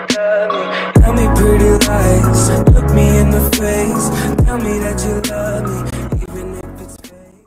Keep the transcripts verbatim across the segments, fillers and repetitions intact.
love me. Tell me pretty lies, look me in the face. Tell me that you love me, even if it's fake.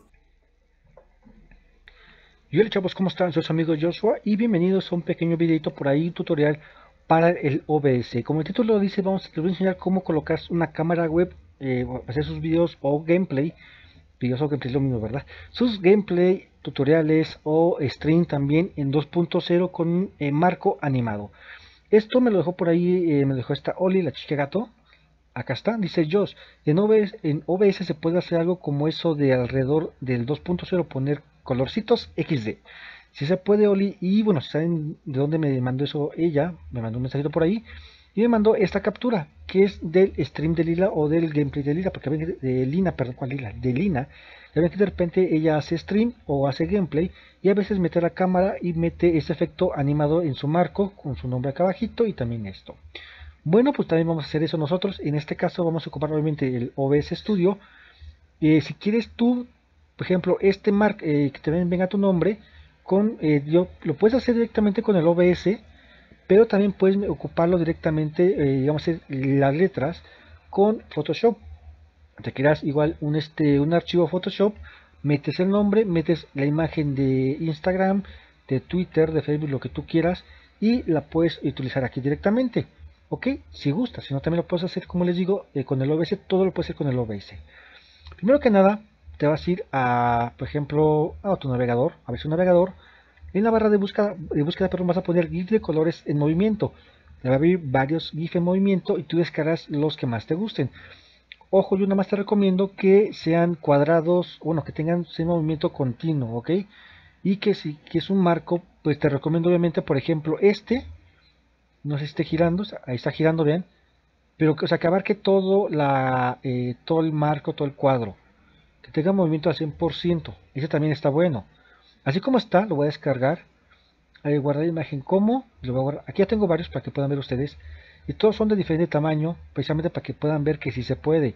Y hola chavos, ¿cómo están? Soy su amigo Joshua y bienvenidos a un pequeño videito por ahí, un tutorial para el O B S. Como el título lo dice, vamos, les voy a enseñar cómo colocar una cámara web, eh, hacer sus videos o gameplay. Videos o gameplay es lo mismo, ¿verdad? Sus gameplay, tutoriales o stream también en dos punto cero con eh, marco animado. Esto me lo dejó por ahí, eh, me lo dejó esta Oli, la chica gato. Acá está, dice Josh, en O B S, en O B S se puede hacer algo como eso de alrededor del dos punto cero, poner colorcitos equis de. Si se puede, Oli, y bueno, si saben de dónde me mandó eso ella, me mandó un mensajito por ahí, y me mandó esta captura, que es del stream de Lila o del gameplay de Lila, porque ven que de Lina, perdón, ¿cuál Lila? De Lina, ya ven que de repente ella hace stream o hace gameplay, y a veces mete la cámara y mete ese efecto animado en su marco, con su nombre acá abajito, y también esto. Bueno, pues también vamos a hacer eso nosotros. En este caso vamos a ocupar obviamente el O B S Studio. Eh, si quieres tú, por ejemplo, este mark eh, que te venga tu nombre, con eh, yo, lo puedes hacer directamente con el O B S, pero también puedes ocuparlo directamente, eh, digamos, las letras con Photoshop. Te creas igual un, este, un archivo Photoshop, metes el nombre, metes la imagen de Instagram, de Twitter, de Facebook, lo que tú quieras, y la puedes utilizar aquí directamente. Ok, si gusta, si no también lo puedes hacer, como les digo, eh, con el O B S, todo lo puedes hacer con el O B S. Primero que nada, te vas a ir a, por ejemplo, a tu navegador, a ver su navegador. En la barra de búsqueda, de búsqueda perdón, vas a poner GIF de colores en movimiento. Le va a abrir varios GIF en movimiento y tú descargas los que más te gusten. Ojo, yo nada más te recomiendo que sean cuadrados, bueno, que tengan ese movimiento continuo, ¿ok? Y que si que es un marco, pues te recomiendo obviamente, por ejemplo, este. No sé si esté girando, ahí está girando, vean. Pero que, o sea, que abarque todo, la, eh, todo el marco, todo el cuadro. Que tenga movimiento al cien por ciento. Ese también está bueno. Así como está, lo voy a descargar. Ahí guardar imagen como. Lo voy a guardar. Aquí ya tengo varios para que puedan ver ustedes. Y todos son de diferente tamaño. Precisamente para que puedan ver que sí se puede.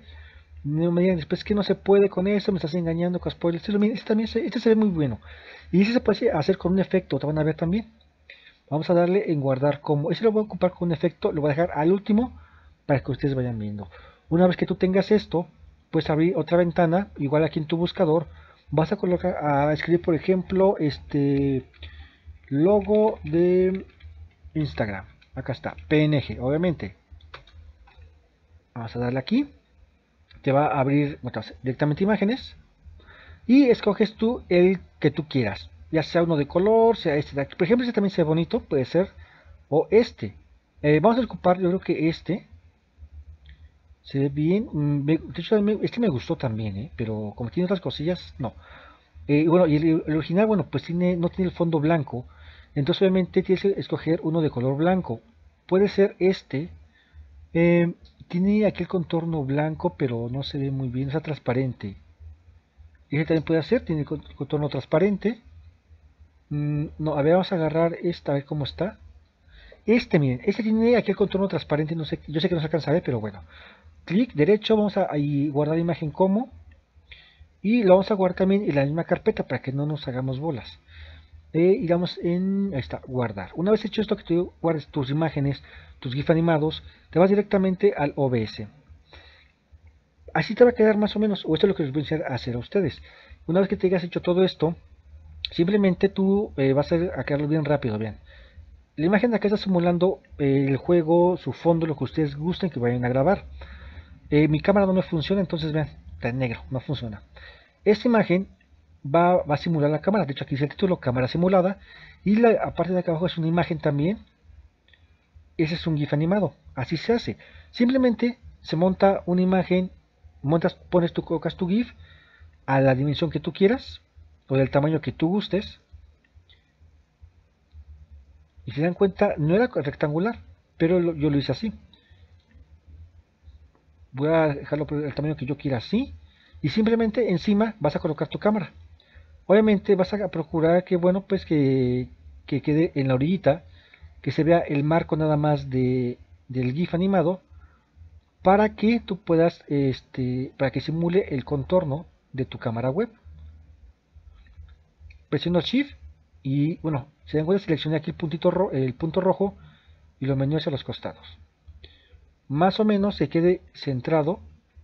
No me digan después que no se puede con eso. Me estás engañando con spoilers. Este, este, también se, este se ve muy bueno. Y ese se puede hacer con un efecto. Te van a ver también. Vamos a darle en guardar como. Ese lo voy a ocupar con un efecto. Lo voy a dejar al último para que ustedes vayan viendo. Una vez que tú tengas esto, puedes abrir otra ventana. Igual aquí en tu buscador. Vas a colocar, a escribir por ejemplo, este logo de Instagram. Acá está, P N G, obviamente. Vamos a darle aquí. Te va a abrir bueno, directamente imágenes. Y escoges tú el que tú quieras. Ya sea uno de color, sea este de aquí. Por ejemplo, este también se ve bonito, puede ser. O este. Eh, vamos a ocupar, yo creo que este. Se ve bien. De hecho, este me gustó también, ¿eh? Pero como tiene otras cosillas, no. Eh, bueno, y el, el original, bueno, pues tiene, no tiene el fondo blanco. Entonces, obviamente, tienes que escoger uno de color blanco. Puede ser este. Eh, tiene aquí el contorno blanco, pero no se ve muy bien, está transparente. Este también puede hacer, tiene contorno transparente. Mm, no, a ver, vamos a agarrar esta, a ver cómo está. Este, miren, este tiene aquí el contorno transparente, no sé, yo sé que no se alcanza a ver, pero bueno. Clic derecho, vamos a ahí guardar imagen como. Y lo vamos a guardar también en la misma carpeta para que no nos hagamos bolas. Eh, y vamos en, ahí está, guardar. Una vez hecho esto, que tú guardes tus imágenes, tus GIF animados, te vas directamente al O B S. Así te va a quedar más o menos, o esto es lo que les voy a enseñar a hacer a ustedes. Una vez que te hayas hecho todo esto, simplemente tú eh, vas a quedarlo bien rápido, vean. La imagen de acá está simulando eh, el juego, su fondo, lo que ustedes gusten que vayan a grabar. Eh, mi cámara no me funciona, entonces vean, está en negro, no funciona. Esta imagen va, va a simular la cámara, de hecho aquí dice el título, cámara simulada. Y la parte de acá abajo es una imagen también. Ese es un GIF animado, así se hace. Simplemente se monta una imagen, montas, pones tu, colocas tu GIF a la dimensión que tú quieras, o del tamaño que tú gustes. Y si se dan cuenta, no era rectangular, pero lo, yo lo hice así. Voy a dejarlo por el tamaño que yo quiera así. Y simplemente encima vas a colocar tu cámara. Obviamente vas a procurar que, bueno, pues que, que quede en la orillita, que se vea el marco nada más de, del GIF animado, para que tú puedas, este, para que simule el contorno de tu cámara web. Presiono Shift y, bueno, si dan cuenta, seleccioné aquí el puntito ro el punto rojo y lo menúo hacia los costados. Más o menos se quede centrado.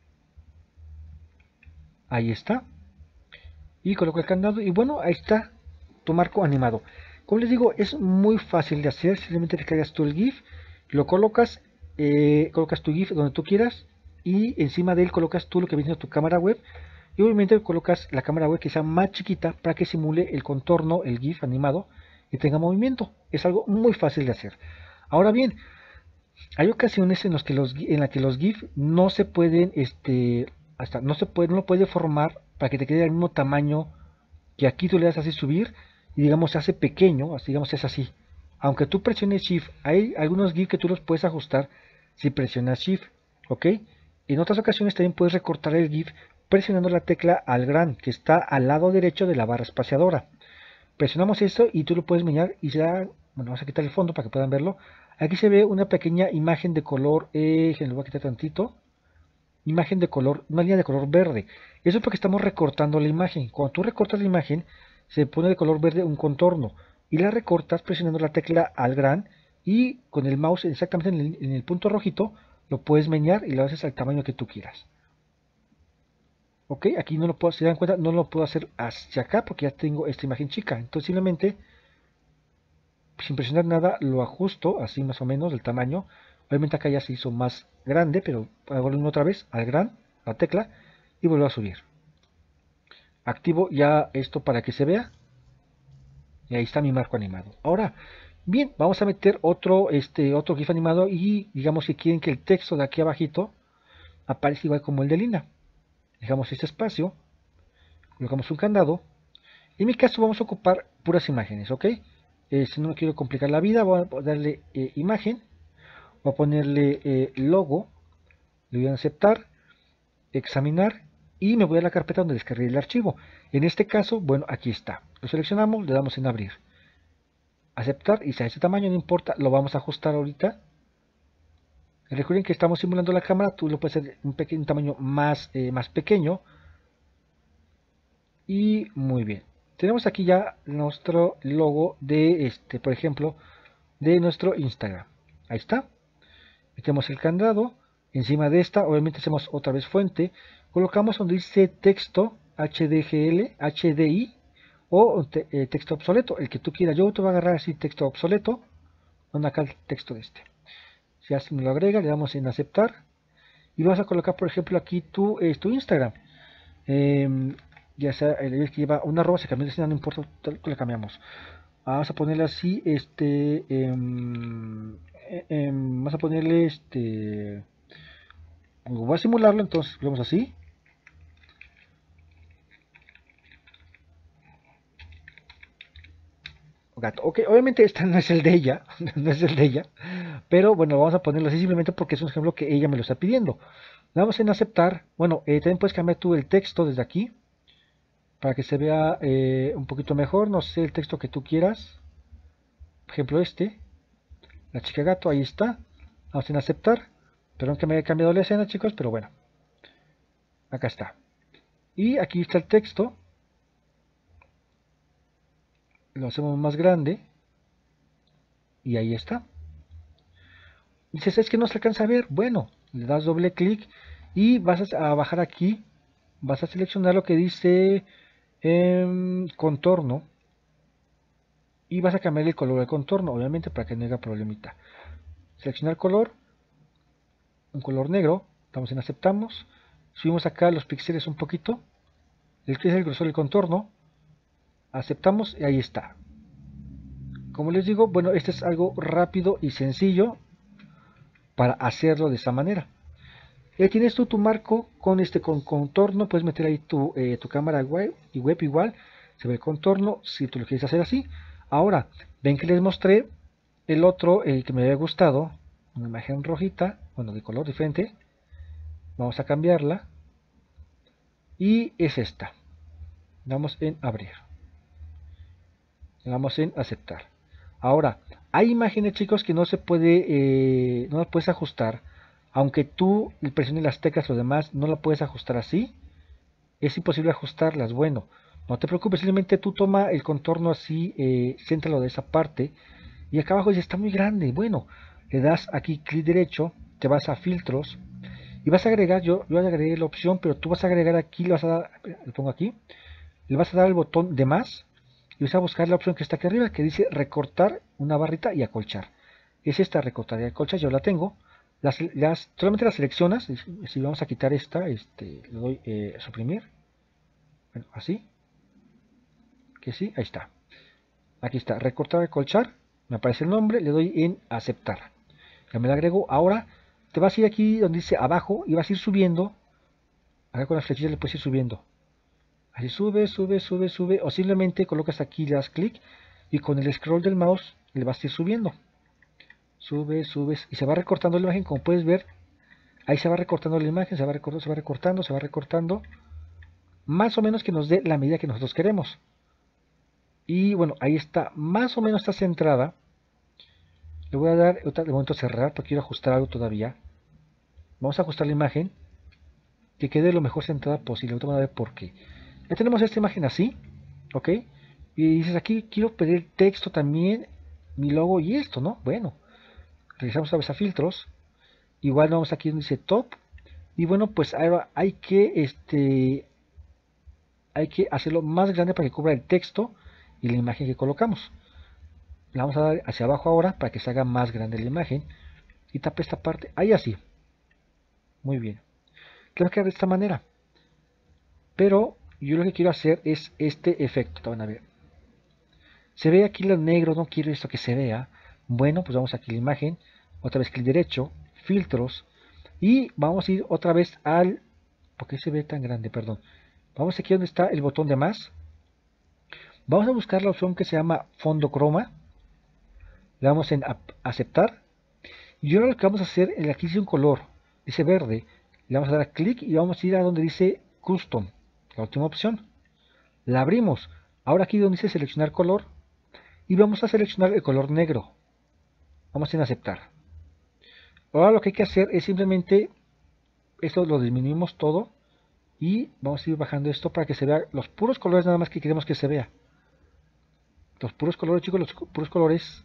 Ahí está. Y coloco el candado y bueno, ahí está tu marco animado. Como les digo, es muy fácil de hacer. Simplemente te cargas tú el GIF, lo colocas, eh, colocas tu GIF donde tú quieras y encima de él colocas tú lo que viene siendo tu cámara web. Y obviamente colocas la cámara web que sea más chiquita para que simule el contorno, el GIF animado y tenga movimiento. Es algo muy fácil de hacer. Ahora bien, hay ocasiones en, los que los, en las que los GIF no se pueden, este, hasta no se puede, no lo puede formar para que te quede del mismo tamaño que aquí tú le das así subir y digamos se hace pequeño, así digamos es así. Aunque tú presiones Shift, hay algunos GIF que tú los puedes ajustar si presionas Shift, ¿ok? En otras ocasiones también puedes recortar el GIF presionando la tecla al gran que está al lado derecho de la barra espaciadora. Presionamos esto y tú lo puedes menear y se da, bueno, vamos a quitar el fondo para que puedan verlo. Aquí se ve una pequeña imagen de color, eh, lo voy a quitar tantito, imagen de color, una línea de color verde. Eso es porque estamos recortando la imagen. Cuando tú recortas la imagen, se pone de color verde un contorno y la recortas presionando la tecla al gran y con el mouse exactamente en el, en el punto rojito lo puedes menear y lo haces al tamaño que tú quieras. Ok, aquí no lo puedo, si se dan cuenta, no lo puedo hacer hacia acá porque ya tengo esta imagen chica. Entonces simplemente, sin presionar nada, lo ajusto así más o menos el tamaño. Obviamente acá ya se hizo más grande, pero hago otra vez al gran, la tecla, y vuelvo a subir. Activo ya esto para que se vea. Y ahí está mi marco animado. Ahora, bien, vamos a meter otro, este, otro GIF animado y digamos que quieren que el texto de aquí abajito aparezca igual como el de Lina. Dejamos este espacio, colocamos un candado. En mi caso vamos a ocupar puras imágenes, ¿ok? Eh, si no me quiero complicar la vida, voy a darle eh, imagen, voy a ponerle eh, logo, le voy a aceptar, examinar y me voy a la carpeta donde descargué el archivo. En este caso, bueno, aquí está. Lo seleccionamos, le damos en abrir, aceptar y si a ese tamaño no importa, lo vamos a ajustar ahorita. Recuerden que estamos simulando la cámara, tú lo puedes hacer un pequeño un tamaño más, eh, más pequeño. Y muy bien. Tenemos aquí ya nuestro logo de este, por ejemplo, de nuestro Instagram. Ahí está. Metemos el candado. Encima de esta, obviamente hacemos otra vez fuente. Colocamos donde dice texto H D G L, H D I o te, eh, texto obsoleto, el que tú quieras. Yo te voy a agarrar así texto obsoleto. Donde acá el texto de este. Si así me lo agrega, le damos en aceptar. Y vas a colocar, por ejemplo, aquí tu, eh, tu Instagram. Eh, ya sea el que lleva una arroba, se cambió de escena, no importa, le cambiamos. Vamos a ponerle así, este, eh, eh, vamos a ponerle este, voy a simularlo, entonces vemos así. Gato, ok, obviamente este no es el de ella, no es el de ella, pero bueno, vamos a ponerlo así simplemente porque es un ejemplo que ella me lo está pidiendo. Le damos en aceptar. Bueno, eh, también puedes cambiar tú el texto desde aquí para que se vea eh, un poquito mejor, no sé, el texto que tú quieras. Por ejemplo este, la chica gato, ahí está. Vamos en aceptar. Perdón que me haya cambiado la escena, chicos, pero bueno. Acá está. Y aquí está el texto. Lo hacemos más grande. Y ahí está. Dices, es que no se alcanza a ver. Bueno, le das doble clic y vas a bajar aquí. Vas a seleccionar lo que dice eh, contorno. Y vas a cambiar el color del contorno, obviamente, para que no haya problemita. Seleccionar color. Un color negro. Estamos en aceptamos. Subimos acá los píxeles un poquito. El que es el grosor del contorno. Aceptamos y ahí está. Como les digo, bueno, este es algo rápido y sencillo para hacerlo de esa manera. Ya tienes tú tu marco con este con contorno. Puedes meter ahí tu, eh, tu cámara web y web igual. Se ve el contorno si tú lo quieres hacer así. Ahora, ven que les mostré el otro eh, que me había gustado. Una imagen rojita, bueno, de color diferente. Vamos a cambiarla. Y es esta. Damos en abrir. Le damos en aceptar. Ahora, hay imágenes, chicos, que no se puede, eh, no las puedes ajustar. Aunque tú presiones las teclas o demás, no la puedes ajustar así. Es imposible ajustarlas. Bueno, no te preocupes, simplemente tú toma el contorno así, eh, céntralo de esa parte. Y acá abajo ya está muy grande. Bueno, le das aquí clic derecho, te vas a filtros y vas a agregar, yo, yo agregué la opción, pero tú vas a agregar aquí, le vas a dar, le pongo aquí, le vas a dar el botón de más y vas a buscar la opción que está aquí arriba que dice recortar una barrita y acolchar. Es esta, recortar y acolchar, yo la tengo. Las, las, solamente las seleccionas. Si, si vamos a quitar esta, este, le doy eh, suprimir. Bueno, así. Que sí, ahí está. Aquí está, recortar y acolchar. Me aparece el nombre, le doy en aceptar. Ya me la agrego. Ahora te vas a ir aquí donde dice abajo y vas a ir subiendo. Acá con las flechillas le puedes ir subiendo. Así sube, sube, sube, sube. O simplemente colocas aquí, le das clic y con el scroll del mouse le vas a ir subiendo. Sube, subes y se va recortando la imagen, como puedes ver. Ahí se va recortando la imagen, se va recortando, se va recortando, se va recortando. Más o menos que nos dé la medida que nosotros queremos. Y bueno, ahí está, más o menos está centrada. Le voy a dar, de momento cerrar, porque quiero ajustar algo todavía. Vamos a ajustar la imagen, que quede lo mejor centrada posible. Ahorita van a ver por qué. Ya tenemos esta imagen así, ok. Y dices aquí, quiero pedir texto también, mi logo y esto, ¿no? Bueno, regresamos otra vez a filtros. Igual vamos aquí donde dice top. Y bueno, pues ahora hay que, este, hay que hacerlo más grande para que cubra el texto y la imagen que colocamos. La vamos a dar hacia abajo ahora para que se haga más grande la imagen y tape esta parte, ahí así. Muy bien, creo que de esta manera, pero yo lo que quiero hacer es este efecto. Te van a ver, se ve aquí lo negro, no quiero esto que se vea. Bueno, pues vamos aquí a la imagen, otra vez clic derecho, filtros, y vamos a ir otra vez al, ¿por qué se ve tan grande? Perdón, vamos aquí donde está el botón de más. Vamos a buscar la opción que se llama fondo croma. Le damos en aceptar. Y ahora lo que vamos a hacer, aquí dice un color, dice verde. Le vamos a dar clic y vamos a ir a donde dice custom, la última opción. La abrimos. Ahora aquí donde dice seleccionar color. Y vamos a seleccionar el color negro. Vamos en aceptar. Ahora lo que hay que hacer es simplemente, esto lo disminuimos todo. Y vamos a ir bajando esto para que se vea los puros colores nada más que queremos que se vea. Los puros colores, chicos, los puros colores.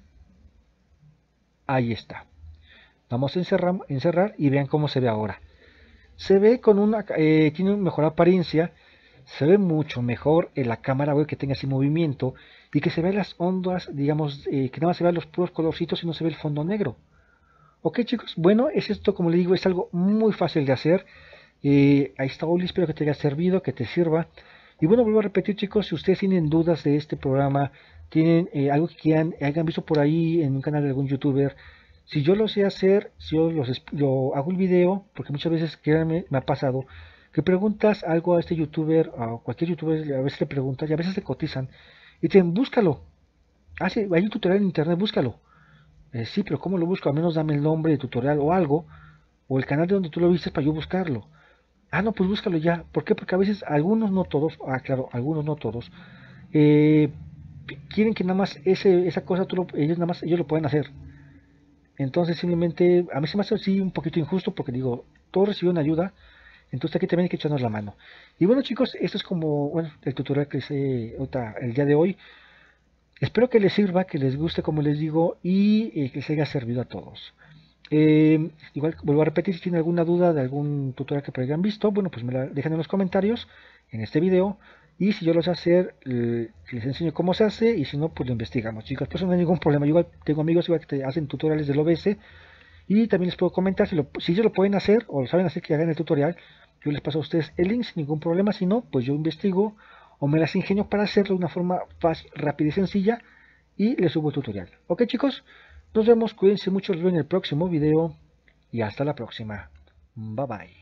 Ahí está. Vamos a encerrar, encerrar y vean cómo se ve ahora. Se ve con una, eh, tiene una mejor apariencia. Se ve mucho mejor en la cámara web, que tenga así movimiento y que se vean las ondas, digamos, eh, que nada más se vean los puros colorcitos y no se ve el fondo negro. Ok, chicos, bueno, es esto, como les digo, es algo muy fácil de hacer. Eh, ahí está Oli, espero que te haya servido, que te sirva. Y bueno, vuelvo a repetir, chicos, si ustedes tienen dudas de este programa, tienen eh, algo que quieran, hayan visto por ahí en un canal de algún youtuber, si yo lo sé hacer, si yo los, lo hago el video, porque muchas veces, créanme, me ha pasado, que preguntas algo a este youtuber, a cualquier youtuber, a veces le preguntas y a veces te cotizan, y te dicen, búscalo, ah, sí, hay un tutorial en internet, búscalo. Eh, sí, pero ¿cómo lo busco? Al menos dame el nombre de tutorial o algo, o el canal de donde tú lo viste para yo buscarlo. Ah, no, pues búscalo ya. ¿Por qué? Porque a veces algunos, no todos, ah, claro, algunos, no todos, eh, quieren que nada más ese, esa cosa tú lo, ellos nada más ellos lo pueden hacer. Entonces simplemente a mí se me hace así un poquito injusto, porque digo, todos reciben ayuda, entonces aquí también hay que echarnos la mano. Y bueno, chicos, esto es como, bueno, el tutorial que hice ahorita, el día de hoy. Espero que les sirva, que les guste, como les digo, y eh, que les haya servido a todos. Eh, igual vuelvo a repetir, si tienen alguna duda de algún tutorial que por ahí hayan visto, bueno, pues me la dejan en los comentarios en este video. Y si yo lo sé hacer, les enseño cómo se hace, y si no, pues lo investigamos, chicos. Pues no hay ningún problema. Yo igual tengo amigos igual que te hacen tutoriales del O B S, y también les puedo comentar si, lo, si ellos lo pueden hacer o lo saben hacer, que hagan el tutorial. Yo les paso a ustedes el link sin ningún problema. Si no, pues yo investigo o me las ingenio para hacerlo de una forma fácil, rápida y sencilla, y les subo el tutorial. Ok, chicos, nos vemos, cuídense mucho, los veo en el próximo video y hasta la próxima. Bye bye.